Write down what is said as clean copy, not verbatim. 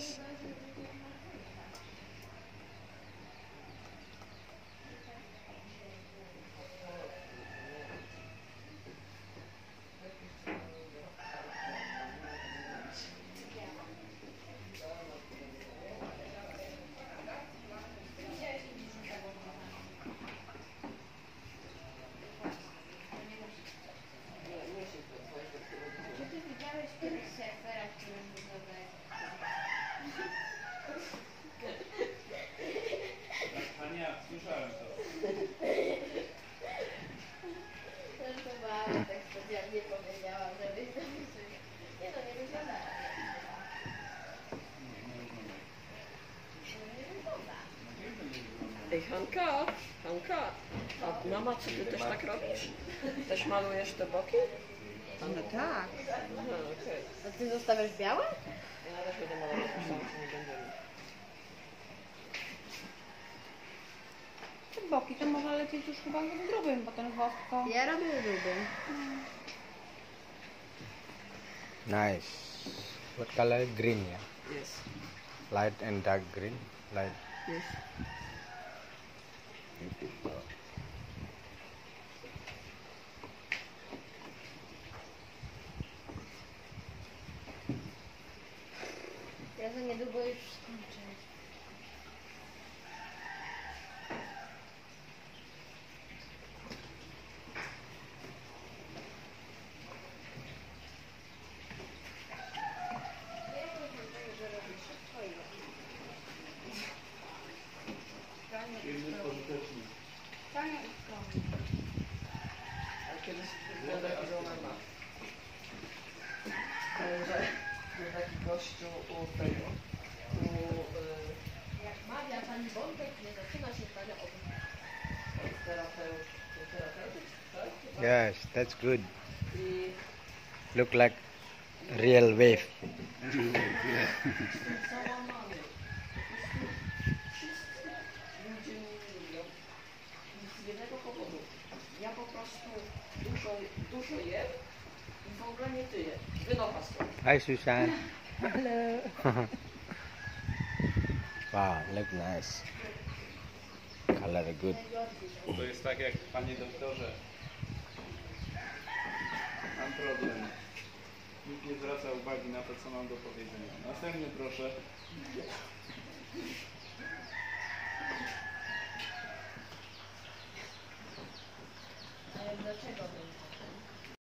Nice. Czy ty widziałeś kiedyś surfera, który wygląda Ania, słyszałem to. Żartowałam, tak specjalnie powiedziałam, żebyś to wysłuchał. Nie no, nie wygląda. Nie wygląda. Ej, Hanka, Hanka, a mama, co ty też tak robisz? Też malujesz te boki? No tak. Aha, okej. A ty zostawiasz białe? Ja na razie będę malować, myślałam, że nie będziemy. Te boki to można lecieć już chyba z grubym, bo ten wosk to... Ja robię lubię. Nice. What color? Green, yeah. Yes. Light and dark green. Light. Yes. Ja za niedługo już skończę. Inny pożytecznik. A kiedyś wygląda jak ona ma. Że był taki gościu u tego, Jak mawia pani Bątek, nie zaczyna się pana od terapeuty, tak? Yes, that's good. I Look like real wave. załamany. Wszyscy ludzie mnie lubią. I z jednego powodu. Ja po prostu dużo jem i w ogóle nie tyję. Wynocha stąd. Hi, Susan. Hello. Wow, look nice. Color good. To jest tak jak, panie doktorze, mam problem. Nikt nie zwraca uwagi na to, co mam do powiedzenia. Następny proszę.